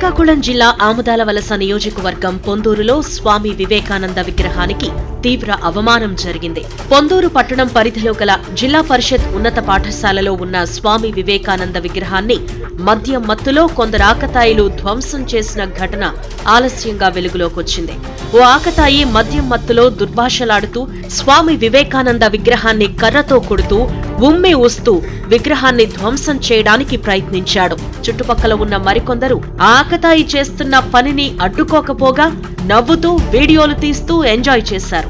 శ్రీకాకుళం జిల్లా ఆముదాలవలస నియోజకవర్గం పొందూరులో స్వామి వివేకానంద విగ్రహానికి తీవ్ర అవమానం జరిగింది. పొందూరు పట్టణం పరిధిలో గల జిల్లా పరిషత్ ఉన్నత పాఠశాలలో ఉన్న స్వామి వివేకానంద విగ్రహాన్ని మద్యం మత్తులో కొందరు ఆకతాయిలు ధ్వంసం చేసిన ఘటన ఆలస్యంగా వెలుగులోకొచ్చింది. ఓ ఆకతాయి మద్యం మత్తులో దుర్భాషలాడుతూ స్వామి వివేకానంద విగ్రహాన్ని కర్రతో కొడుతూ ఉమ్మి ఊస్తూ విగ్రహాన్ని ధ్వంసం చేయడానికి ప్రయత్నించాడు. చుట్టుపక్కల ఉన్న మరికొందరు ఆకతాయి చేస్తున్న పనిని అడ్డుకోకపోగా నవ్వుతూ వీడియోలు తీస్తూ ఎంజాయ్ చేశారు.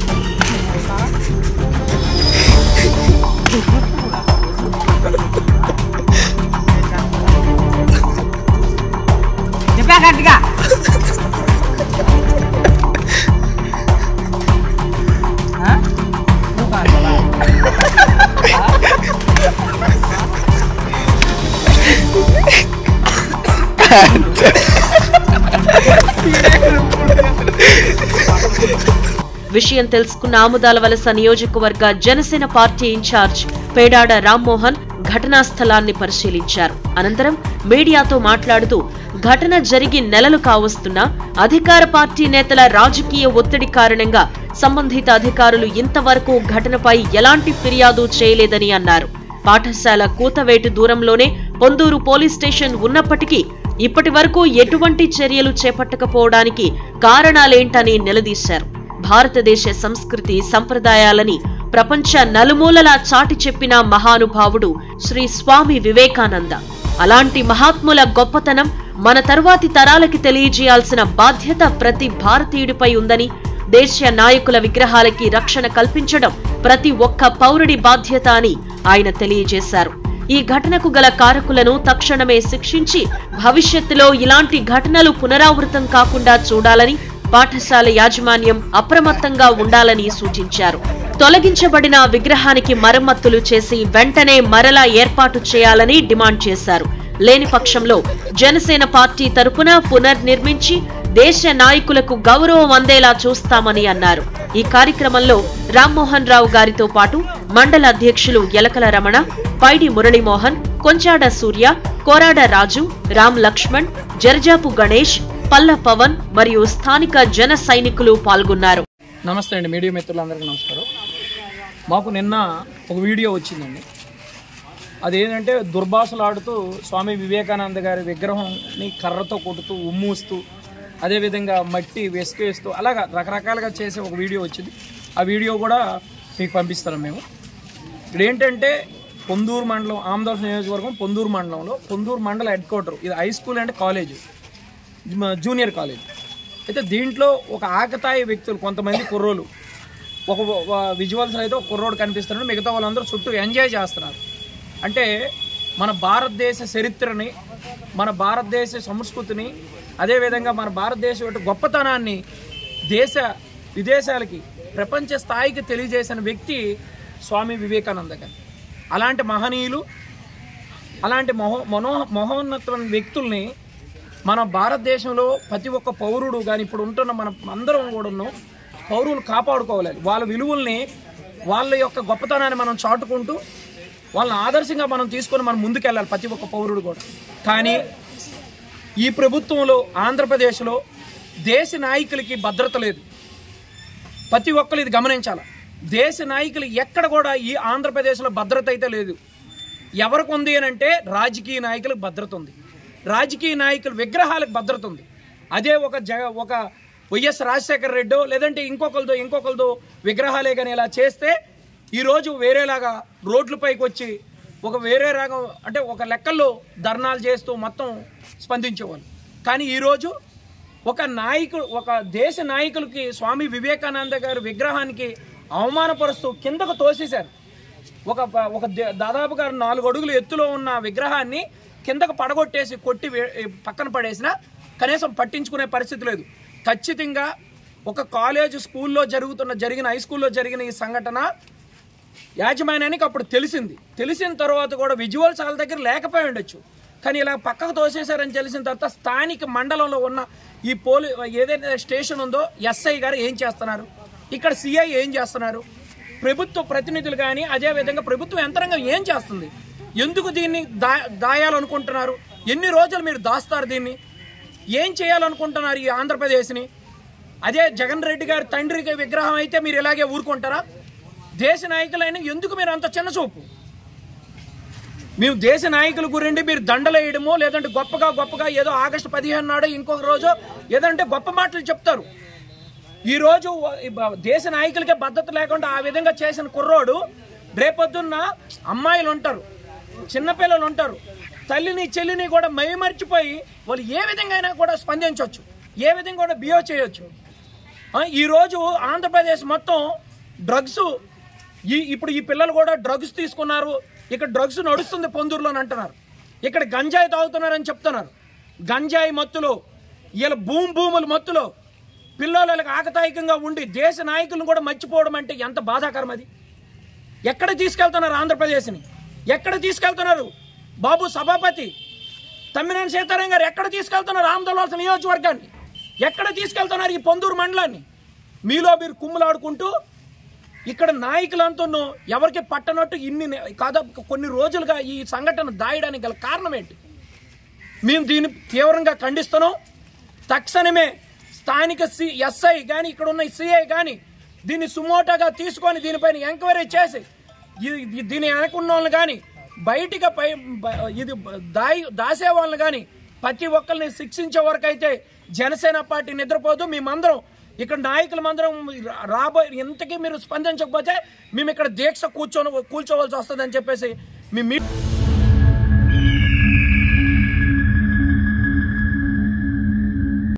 విషయం తెలుసుకున్న ఆముదాలవలస నియోజకవర్గ జనసేన పార్టీ ఇన్ఛార్జ్ పేడాడ రామ్మోహన్ ఘటనా స్థలాన్ని పరిశీలించారు. అనంతరం మీడియాతో మాట్లాడుతూ ఘటన జరిగి నెలలు కావస్తున్నా అధికార పార్టీ నేతల రాజకీయ ఒత్తిడి కారణంగా సంబంధిత అధికారులు ఇంతవరకు ఘటనపై ఎలాంటి ఫిర్యాదు చేయలేదని అన్నారు. పాఠశాల కూతవేటు దూరంలోనే పొందూరు పోలీస్ స్టేషన్ ఉన్నప్పటికీ ఇప్పటి వరకు ఎటువంటి చర్యలు చేపట్టకపోవడానికి కారణాలేంటని నిలదీశారు. భారతదేశ సంస్కృతి సంప్రదాయాలని ప్రపంచ నలుమూలలా చాటి చెప్పిన మహానుభావుడు శ్రీ స్వామి వివేకానంద. అలాంటి మహాత్ముల గొప్పతనం మన తరువాతి తరాలకి తెలియజేయాల్సిన బాధ్యత ప్రతి భారతీయుడిపై ఉందని, దేశీయ నాయకుల విగ్రహాలకి రక్షణ కల్పించడం ప్రతి ఒక్క పౌరుడి బాధ్యత అని ఆయన తెలియజేశారు. ఈ ఘటనకు గల కారకులను తక్షణమే శిక్షించి భవిష్యత్తులో ఇలాంటి ఘటనలు పునరావృతం కాకుండా చూడాలని, పాఠశాల యాజమాన్యం అప్రమత్తంగా ఉండాలని సూచించారు. తొలగించబడిన విగ్రహానికి మరమ్మతులు చేసి వెంటనే మరలా ఏర్పాటు చేయాలని డిమాండ్ చేశారు. లేని పక్షంలో జనసేన పార్టీ తరపున పునర్నిర్మించి దేశ నాయకులకు గౌరవం అందేలా చూస్తామని అన్నారు. ఈ కార్యక్రమంలో రామ్మోహన్ రావు గారితో పాటు మండల అధ్యక్షులు యలకల రమణ, పైడి మురళీమోహన్, కొంచాడ సూర్య, కోరాడ రాజు, రామ్ లక్ష్మణ్, జర్జాపు గణేష్, పల్ల పవన్ మరియు స్థానిక జన సైనికులు పాల్గొన్నారు. నమస్తే అండి, మీడియా మిత్రులందరికీ నమస్కారం. మాకు నిన్న ఒక వీడియో వచ్చిందండి. అదేంటంటే దుర్భాషలాడుతూ స్వామి వివేకానంద గారి విగ్రహంని కర్రతో కొడుతూ ఉమ్మూస్తూ అదేవిధంగా మట్టి వెసుకేస్తూ అలాగా రకరకాలుగా చేసే ఒక వీడియో వచ్చింది. ఆ వీడియో కూడా మీకు పంపిస్తాం మేము. ఇక్కడ ఏంటంటే పొందూరు మండలం, ఆముదాలవలస నియోజకవర్గం పొందూరు మండలంలో పొందూరు మండల హెడ్ క్వార్టర్, ఇది high school and college, junior college. అయితే దీంట్లో ఒక ఆకతాయి వ్యక్తులు కొంతమంది కుర్రోలు, ఒక విజువల్స్ అయితే ఒక కుర్రోడు కనిపిస్తున్నాడు, మిగతా వాళ్ళందరూ చుట్టూ ఎంజాయ్ చేస్తున్నారు. అంటే మన భారతదేశ చరిత్రని, మన భారతదేశ సంస్కృతిని, అదేవిధంగా మన భారతదేశ గొప్పతనాన్ని దేశ విదేశాలకి ప్రపంచ స్థాయికి తెలియజేసిన వ్యక్తి స్వామి వివేకానంద గారు. అలాంటి మహనీయులు, అలాంటి మహోన్నతమైన వ్యక్తుల్ని మన భారతదేశంలో ప్రతి ఒక్క పౌరుడు కానీ ఇప్పుడు ఉంటున్న మన అందరం కూడా పౌరులు కాపాడుకోవాలి. వాళ్ళ విలువల్ని, వాళ్ళ యొక్క గొప్పతనాన్ని మనం చాటుకుంటూ వాళ్ళని ఆదర్శంగా మనం తీసుకొని మనం ముందుకెళ్ళాలి ప్రతి ఒక్క పౌరుడు కూడా. కానీ ఈ ప్రభుత్వంలో ఆంధ్రప్రదేశ్లో దేశ నాయకులకి భద్రత లేదు. ప్రతి ఒక్కరు ఇది గమనించాలి. దేశ నాయకులు ఎక్కడ కూడా ఈ ఆంధ్రప్రదేశ్లో భద్రత అయితే లేదు. ఎవరికి ఉంది అని అంటే రాజకీయ నాయకులకు భద్రత ఉంది, రాజకీయ నాయకుల విగ్రహాలకు భద్రత ఉంది. అదే ఒక వైఎస్ రాజశేఖర రెడ్డో లేదంటే ఇంకొకరిదో విగ్రహాలే కానీ ఇలా చేస్తే ఈరోజు వేరేలాగా రోడ్లపైకి వచ్చి ఒక వేరే రాగం అంటే ఒక లెక్కల్లో ధర్నాలు చేస్తూ మొత్తం స్పందించేవాళ్ళు. కానీ ఈరోజు ఒక దేశ నాయకులకి స్వామి వివేకానంద గారి విగ్రహానికి అవమానపరుస్తూ కిందకు తోసేశారు. ఒక దాదాపుగా 4 అడుగులు ఎత్తులో ఉన్న విగ్రహాన్ని కిందకు పడగొట్టేసి కొట్టి పక్కన పడేసినా కనీసం పట్టించుకునే పరిస్థితి లేదు. ఖచ్చితంగా ఒక కాలేజ్ స్కూల్లో జరిగిన హై స్కూల్లో జరిగిన ఈ సంఘటన యాజమాన్యానికి అప్పుడు తెలిసిన తర్వాత కూడా విజువల్స్ వాళ్ళ దగ్గర లేకపోయి ఉండొచ్చు. కానీ ఇలా పక్కకు తోసేశారని తెలిసిన తర్వాత స్థానిక మండలంలో ఉన్న ఈ ఏదైతే స్టేషన్ ఉందో ఎస్ఐ గారు ఏం చేస్తున్నారు, ఇక్కడ సిఐ ఏం చేస్తున్నారు, ప్రభుత్వ ప్రతినిధులు కానీ అదేవిధంగా ప్రభుత్వ యంత్రాంగం ఏం చేస్తుంది, ఎందుకు దీన్ని దాయాలనుకుంటున్నారు, ఎన్ని రోజులు మీరు దాస్తారు దీన్ని? ఏం చేయాలనుకుంటున్నారు ఈ ఆంధ్రప్రదేశ్ని? అదే జగన్ రెడ్డి గారి తండ్రికి విగ్రహం అయితే మీరు ఇలాగే ఊరుకుంటారా? దేశ నాయకులైన ఎందుకు మీరు అంత చిన్న చూపు? మేము దేశ నాయకుల గురించి మీరు దండలేయడమో లేదంటే గొప్పగా ఏదో ఆగస్టు 15 నాడు ఇంకొక రోజు ఏదంటే గొప్ప మాటలు చెప్తారు. ఈరోజు దేశ నాయకులకే భద్రత లేకుండా ఆ విధంగా చేసిన కుర్రోడు రేపొద్దున్న అమ్మాయిలు ఉంటారు, చిన్నపిల్లలు ఉంటారు, తల్లిని చెల్లిని కూడా మైమర్చిపోయి వాళ్ళు ఏ విధంగా అయినా కూడా స్పందించవచ్చు, ఏ విధంగా కూడా బిహేవ్ చేయొచ్చు. ఈరోజు ఆంధ్రప్రదేశ్ మొత్తం డ్రగ్స్, ఇప్పుడు ఈ పిల్లలు కూడా డ్రగ్స్ తీసుకున్నారు, ఇక్కడ డ్రగ్స్ నడుస్తుంది పొందూరులో అంటున్నారు, ఇక్కడ గంజాయి తాగుతున్నారని చెప్తున్నారు. గంజాయి మత్తులో ఇలా భూముల మత్తులో పిల్లలకు ఆకతాయికంగా ఉండి దేశ నాయకులను కూడా మర్చిపోవడం అంటే ఎంత బాధాకరం అది. ఎక్కడ తీసుకెళ్తున్నారు ఆంధ్రప్రదేశ్ని? ఎక్కడ తీసుకెళ్తున్నారు? బాబు సభాపతి తమ్మినేని సీతారాం గారు ఎక్కడ తీసుకెళ్తున్నారు ఆంధ్రవలస నియోజకవర్గాన్ని? ఎక్కడ తీసుకెళ్తున్నారు ఈ పొందూరు మండలాన్ని? మీలో మీరు కుమ్ములాడుకుంటూ ఇక్కడ నాయకులంతా ఎవరికి పట్టనట్టు కొన్ని రోజులుగా ఈ సంఘటన దాయడానికి గల కారణం ఏంటి? మేము దీన్ని తీవ్రంగా ఖండిస్తున్నాం. తక్షణమే స్థానిక ఎస్ఐ కానీ ఇక్కడ ఉన్న సిఐ కానీ దీన్ని సుమోటోగా తీసుకొని దీనిపైన ఎంక్వైరీ చేసి దీని వెనకున్న వాళ్ళని కానీ బయటికి ఇది దాసే వాళ్ళని కానీ ప్రతి ఒక్కరిని శిక్షించే వరకు అయితే జనసేన పార్టీ నిద్రపోదు. మేమందరం ఇక్కడ నాయకులమందరం ఇంతకీ మీరు స్పందించకపోతే మేము ఇక్కడ దీక్ష కూర్చోవలసి వస్తుందని చెప్పేసి